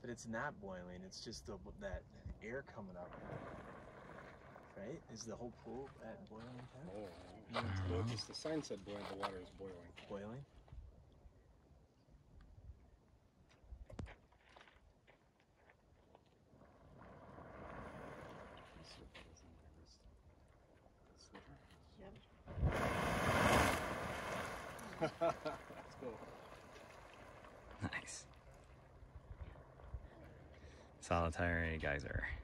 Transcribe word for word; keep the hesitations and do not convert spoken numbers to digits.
But it's not boiling. It's just the, that air coming up. Right? Is the whole pool at boiling temp? Oh, yeah. Well, just the sign said boiling. The water is boiling. Boiling? Yep. Let's go. Nice. Solitary geyser.